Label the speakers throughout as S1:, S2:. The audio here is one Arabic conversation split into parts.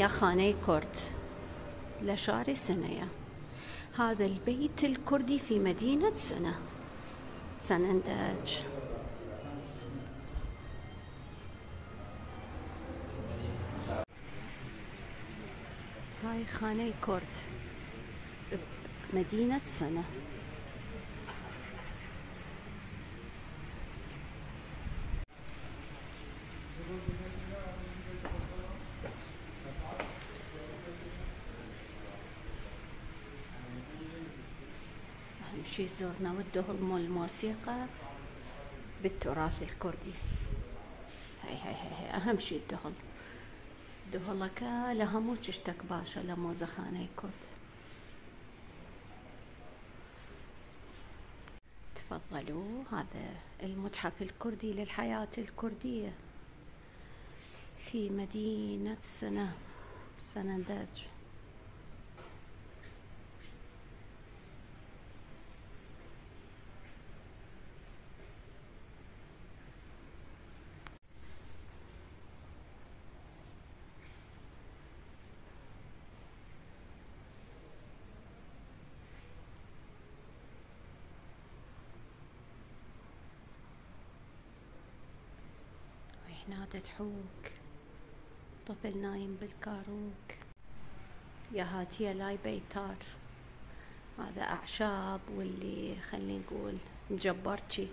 S1: يا خاني كرد لشاري سنية. هذا البيت الكردي في مدينة سنندج. هاي خاني كرد مدينة سنة. أهم شي زرنا والدهل مول الموسيقى بالتراث الكردي. هاي أهم شي الدهل. دهلك لها مو تشتك باشا لمو زخاني كرد. تفضلوا، هذا المتحف الكردي للحياة الكردية في مدينة سنندج. وهنا تحوك طفل نايم بالكاروك. يا هاتية لاي بيتار. هذا أعشاب واللي خلي نقول مجبرتشي.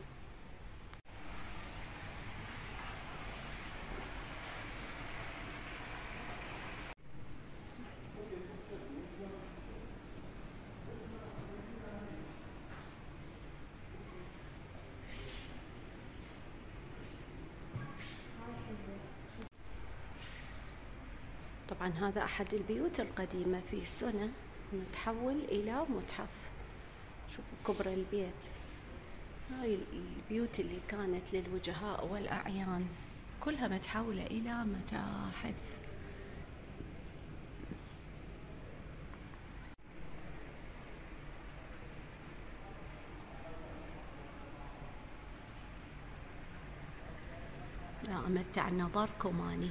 S1: طبعا هذا أحد البيوت القديمة في سنة متحول إلى متحف. شوفوا كبر البيت. هاي البيوت اللي كانت للوجهاء والأعيان كلها متحولة إلى متاحف. لا أمتع نظركم أني.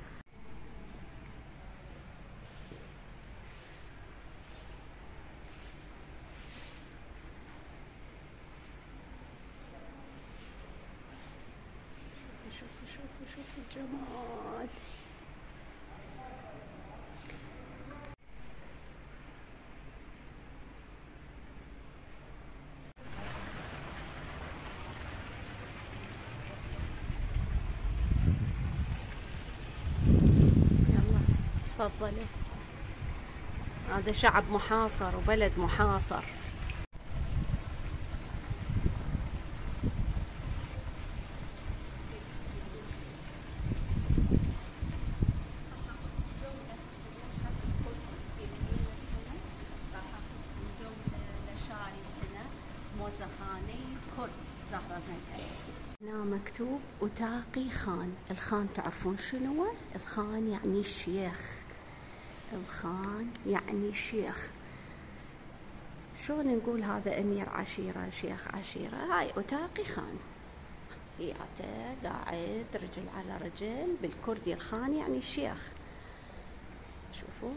S1: شوفوا الجمال. يلا تفضلوا. هذا شعب محاصر وبلد محاصر. زخاني كرد زهرة زنكي. هنا مكتوب أتاقي خان. الخان تعرفون شنو؟ الخان يعني الشيخ. الخان يعني شيخ. شلون نقول هذا أمير عشيرة شيخ عشيرة؟ هاي أتاقي خان. ياته قاعد رجل على رجل. بالكردي الخان يعني الشيخ. شوفوا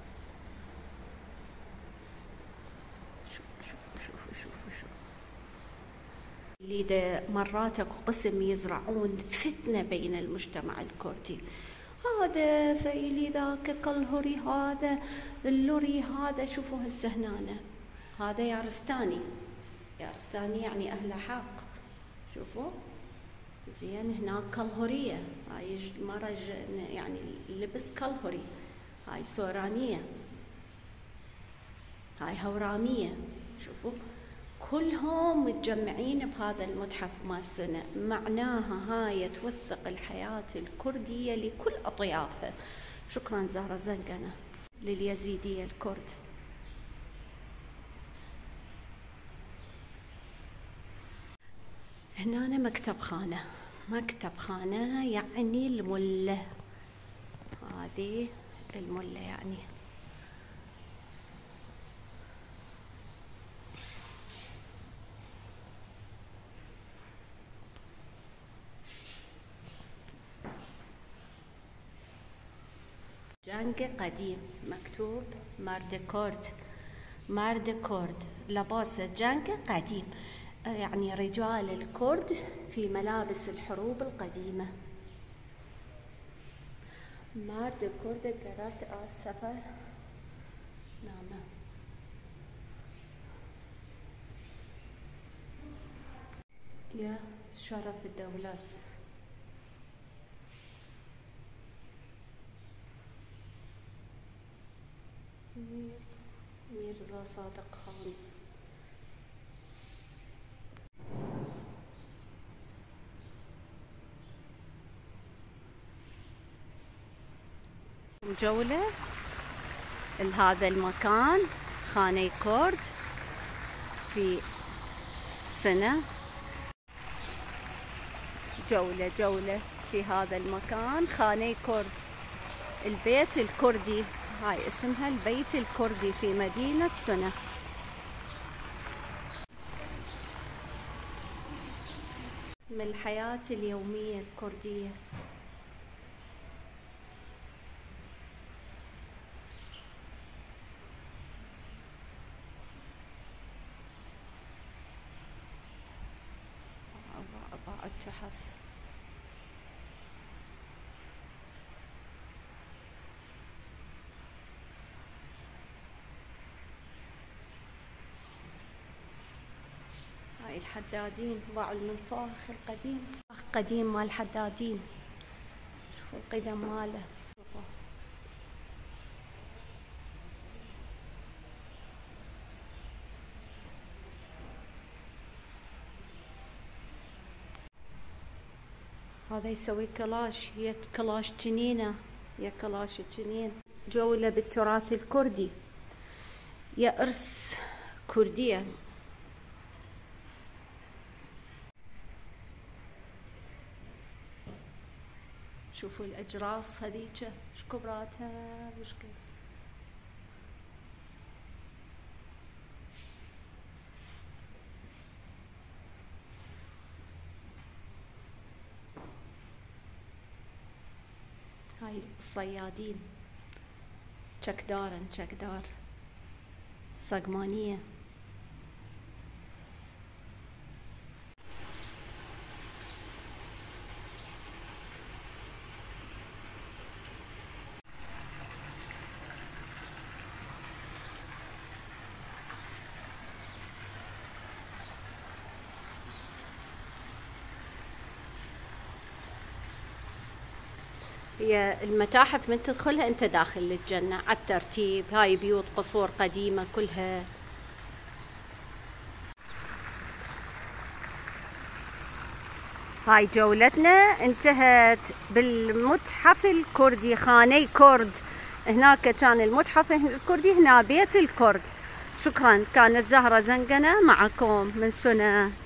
S1: شوفوا اللي ده مرات اكو قسم يزرعون فتنة بين المجتمع الكردي. هذا فيلي ذاك قلهري هذا اللوري هذا. شوفوا هسه هنا هذا يارستاني. يارستاني يعني أهل حق. شوفوا زين. هناك قلهرية. هاي مرة يعني لبس قلهري. هاي سورانية. هاي هورامية. شوفوا كلهم متجمعين بهذا المتحف مال سنة. معناها هاي توثق الحياة الكردية لكل أطيافها. شكرا زهرة زنقنة لليزيدية الكرد. هنا مكتب خانة. مكتب خانة يعني الملة. هذه الملة يعني. جانجي قديم مكتوب ماردكورد. ماردكورد لباس جانجي قديم، يعني رجال الكرد في ملابس الحروب القديمة. ماردكورد قررت السفر. نعم. يا شرف الدولة. ميرزا صادق خان. جولة لهذا المكان، خاني كرد في سنة. جولة في هذا المكان، خاني كرد، البيت الكردي، هاي اسمها البيت الكردي في مدينة سنة. اسم الحياة اليومية الكردية. بعض التحف. هاي الحدادين، باعوا المنفاخ القديم، قديم مال الحدادين. شوفوا القدم ماله. شوفوا. هذا يسوي كلاش، يد كلاش جنينة، يا كلاش جنين. جولة بالتراث الكردي، يا إرث كردية. شوفوا الأجراس هذيك ايش كبراتها وش كبر. هاي الصيادين، شكدار صقمانية. هي المتاحف من تدخلها انت داخل للجنة على الترتيب. هاي بيوت قصور قديمة كلها. هاي جولتنا انتهت بالمتحف الكردي، خاني كرد. هناك كان المتحف الكردي، هنا بيت الكرد. شكرا. كانت زهرة زنقنة معكم من سنة.